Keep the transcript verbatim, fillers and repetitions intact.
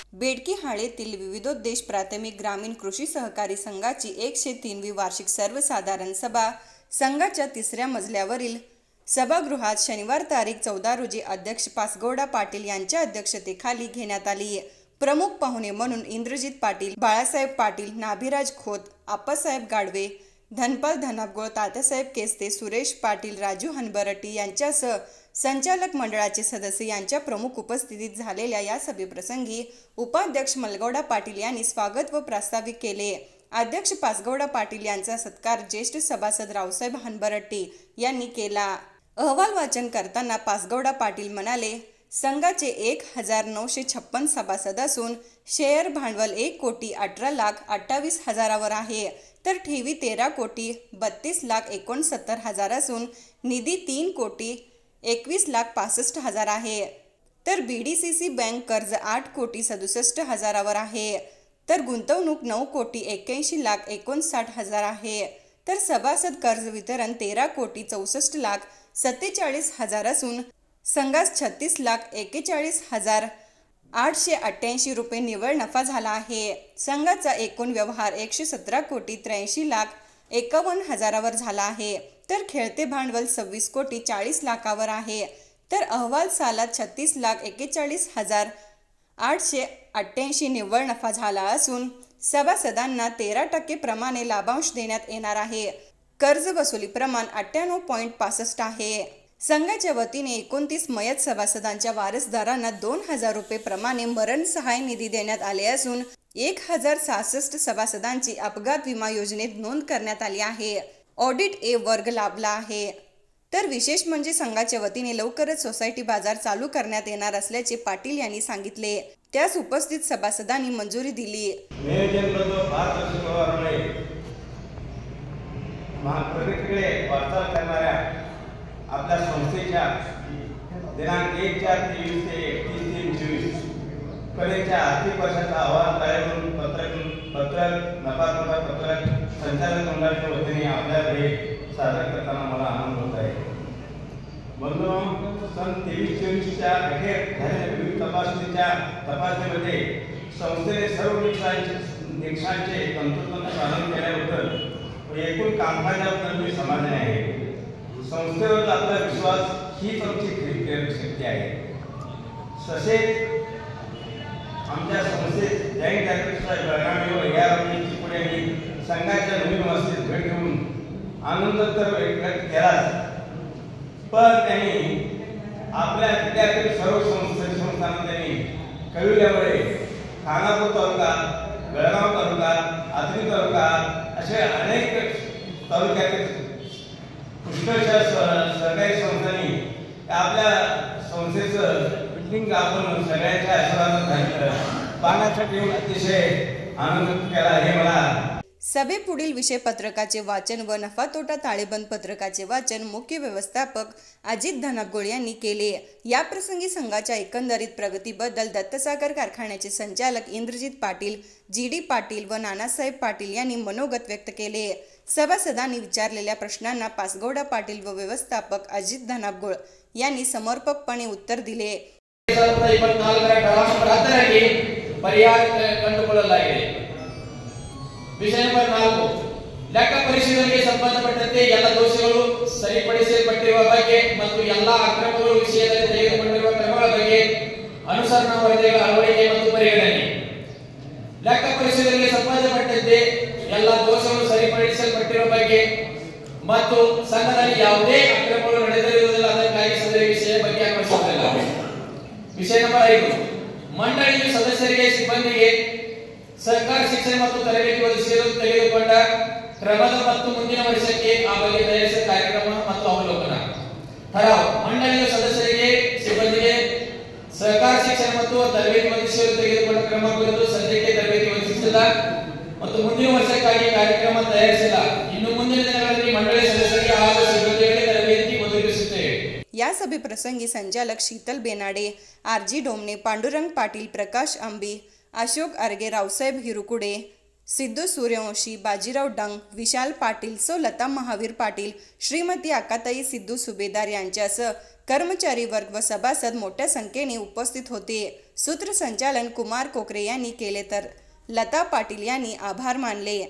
बेडकी हाळेतील विविधोद्देश प्राथमिक ग्रामीण कृषी सहकारी संघाची एकशे तीनवी वार्षिक सर्वसाधारण सभा संघाच्या तिसऱ्या मजल्यावरील सभागृहात शनिवार तारीख चौदा रोजी अध्यक्ष पासगौडा पाटील यांच्या अध्यक्षतेखाली घेण्यात आली। प्रमुख पाहुणे म्हणून इंद्रजित पाटील, बाळासाहेब पाटील, नाभिराज खोत, आप्पासाहेब गाडवे, धनपाल धनापगोळ, तात्यासाहेब केस्ते, सुरेश पाटील, राजू हनबरटी यांच्यासह संचालक मंडळाचे सदस्य यांच्या प्रमुख उपस्थितीत झालेल्या या सभेप्रसंगी उपाध्यक्ष मलगौडा पाटील यांनी स्वागत व प्रास्ताविक केले। अध्यक्ष पासगौडा पाटील यांचा सत्कार ज्येष्ठ सभासद रावसाहेब हनबरटी यांनी केला। अहवाल वाचन करताना पासगौडा पाटील म्हणाले, संघाचे एक हजार नऊशे छप्पन सभासद असून शेअर भांडवल एक कोटी अठरा लाख अठ्ठावीस हजारावर आहे, तर ठेवी तेरा कोटी बत्तीस लाख एकोणसत्तर हजार असून निधी तीन कोटी एकवीस लाख पासष्ट हजार आहे, तर B D C C bank कर्ज आठ कोटी सदुसष्ट हजारावर आहे, तर गुंतवणूक नऊ कोटी एक्क्याऐंशी लाख एकोणसाठ हजार आहे, तर सभासद कर्ज वितरण तेरा कोटी चौसष्ट लाख सत्तेचाळीस हजार असून संघास छत्तीस लाख एक्केचाळीस हजार आठशे अठ्ठ्याऐंशी रुपये निव्वळ नफा झाला आहे। संघाचा एकूण व्यवहार एकशे सतरा कोटी त्र्याऐंशी लाख एकावन्न हजारावर झाला आहे, तर खेळते भांडवल सव्वीस कोटी चाळीस लाखावर आहे, तर अहवाल सालात छत्तीस लाख एक्केचाळीस हजार आठशे अठ्ठ्याऐंशी निव्वळ नफा झाला असून सभासदांना तेरा टक्के प्रमाणे लाभांश देण्यात येणार आहे। कर्ज वसुली प्रमाण अठ्ठ्याण्णव पॉईंट पासष्ट आहे। संघाच्या वतीने एकोणतीस मयत सभासदांच्या वारसदारांना दोन हजार रुपये प्रमाणे मरण सहाय्य निधी देण्यात आले असून एक हजार सहासष्ट सभासदांची अपघात विमा योजनेत नोंद करण्यात आली आहे। ऑडिट ए वर्ग लाभला आहे। तर विशेष म्हणजे संघाच्या वतीने लवकरच सोसायटी बाजार चालू करण्यात येणार असल्याचे पाटील यांनी सांगितले। त्यास उपस्थित सभासदांनी मंजुरी दिली। आपल्या संस्थेच्या दिनांक एक चार तेवीस ते एकतीस तीन चोवीस पर्यंतच्या आर्थिक वर्षाचा अहवाल तयार करून पत्रक पत्रक नफा पत्रक संचालक मंडळाच्या वतीने आपल्याकडे सादर करताना मला आनंद होत आहे। म्हणून सन तेवीस चोवीसच्या अखेर झालेल्या विविध तपासणीच्या तपासणीमध्ये संस्थेने सर्व निकषांचे निकषांचे तंतोतंत पालन केल्याबद्दल एकूण कामकाजाबद्दल मी समाधानी आहे। संस्थेवर आपला विश्वास हीच आमची खरी शक्ती आहे। तसेच आमच्या संस्थेत जैन डायरेक्टर बेळगावी व या चिपळे यांनी संघाच्या नवीन वस्तीत भेट घेऊन आनंद तर व्यक्त केला, पण त्यांनी आपल्या जिल्ह्यातील सर्व संस्थे संस्थांना त्यांनी कळविल्यामुळे खानापूर तालुका, बेळगाव तालुका, आदरी तालुका असे अनेक तालुक्यातील पुष्कळशा सरकारी संस्थांनी आपल्या संस्थेचं बिल्डिंग आपण सगळ्यांच्या आशीर्वादाने पाहण्यासाठी अतिशय आनंद केला हे मला। सभेपुढील विषय पत्रकाचे वाचन व नफा तोटा ताळेबंद पत्रकाचे वाचन मुख्य व्यवस्थापक अजित धनापगोळ यांनी केले। या प्रसंगी संघाच्या एकंदरीत प्रगतीबद्दल दत्तसागर कारखान्याचे संचालक इंद्रजित पाटील, जी डी पाटील व नानासाहेब पाटील यांनी मनोगत व्यक्त केले। सभासदांनी विचारलेल्या प्रश्नांना पासगौडा पाटील व व्यवस्थापक अजित धनापगोळ यांनी समर्पकपणे उत्तर दिले। ವಿಷಯ ನಂಬರ್ ನಾಲ್ಕು ಲೆಕ್ಕ ಪರಿಶೀಲನೆಗೆ ಸಂಬಂಧಪಟ್ಟಂತೆ ಎಲ್ಲ ದೋಷಗಳು ಸರಿಪಡಿಸಲ್ಪಟ್ಟಿರುವ ಬಗ್ಗೆ ಮತ್ತು ಎಲ್ಲ ಅಕ್ರಮಗಳು ವಿಷಯದಲ್ಲಿ ತೆಗೆದುಕೊಂಡಿರುವ ಕ್ರಮಗಳ ಬಗ್ಗೆ ಅನುಸರಣಾ ವರದಿಗಳ ಅಳವಡಿಕೆ ಮತ್ತು ಪರಿಗಣನೆ। ಲೆಕ್ಕ ಪರಿಶೀಲನೆಗೆ ಸಂಬಂಧಪಟ್ಟಂತೆ ಎಲ್ಲ ದೋಷಗಳು ಸರಿಪಡಿಸಲ್ಪಟ್ಟಿರುವ ಬಗ್ಗೆ ಮತ್ತು ಸಂಘದಲ್ಲಿ ಯಾವುದೇ ಅಕ್ರಮಗಳು ನಡೆದಿರುವುದಿಲ್ಲ, ಅದಕ್ಕಾಗಿ ಸದರಿ ವಿಷಯ ಬಗ್ಗೆ ಪರಿಶೀಲಿಸಲಾಗಿದೆ। ವಿಷಯ ನಂಬರ್ ಐದು ಮಂಡಳಿಯ ಸದಸ್ಯರಿಗೆ ಸಿಬ್ಬಂದಿಗೆ ಸರ್ಕಾರ ಶಿಕ್ಷಣ ಮತ್ತು ತರಬೇತಿ ಒದಗಿಸಲು ತೆಗೆದುಕೊಂಡ ಕ್ರಮದ ಮತ್ತು ಮುಂದಿನ ವರ್ಷಕ್ಕೆ ಆ ಬಗ್ಗೆ ತಯಾರಿಸಿದ ಕಾರ್ಯಕ್ರಮ ಮತ್ತು ಅವಲೋಕನ। ठराव ಮಂಡಳಿಯ ಸದಸ್ಯರಿಗೆ ಸಿಬ್ಬಂದಿಗೆ ಸರ್ಕಾರ ಶಿಕ್ಷಣ ಮತ್ತು ತರಬೇತಿ ಒದಗಿಸಲು ತೆಗೆದುಕೊಂಡ ಕ್ರಮ ಕುರಿತು ಸದ್ಯಕ್ಕೆ ತರಬೇತಿ ಒದಗಿಸಿಲ್ಲ ಮತ್ತು ಮುಂದಿನ ವರ್ಷಕ್ಕಾಗಿ ಕಾರ್ಯಕ್ರಮ ತಯಾರಿಸಿಲ್ಲ। ಇನ್ನು ಮುಂದಿನ ದಿನಗಳಲ್ಲಿ ಮಂಡಳಿಯ ಸದಸ್ಯರಿಗೆ ಹಾಗೂ ಸಿಬ್ಬಂದಿಗಳಿಗೆ ತರಬೇತಿ ಒದಗಿಸುತ್ತೇವೆ। या सभेप्रसंगी संचालक शीतल बेनाडे, आर जी डोमने, पांडुरंग पाटील, प्रकाश आंबी, अशोक आर्गे, रावसाहेब हिरुकुडे, सिद्धू सूर्यवंशी, बाजीराव डंग, विशाल पाटील, सौ लता महावीर पाटील, श्रीमती आकाताई सिद्धू सुभेदार यांच्यासह कर्मचारी वर्ग व सभासद मोठ्या संख्येने उपस्थित होते। सूत्रसंचालन कुमार कोकरे यांनी केले तर लता पाटील यांनी आभार मानले।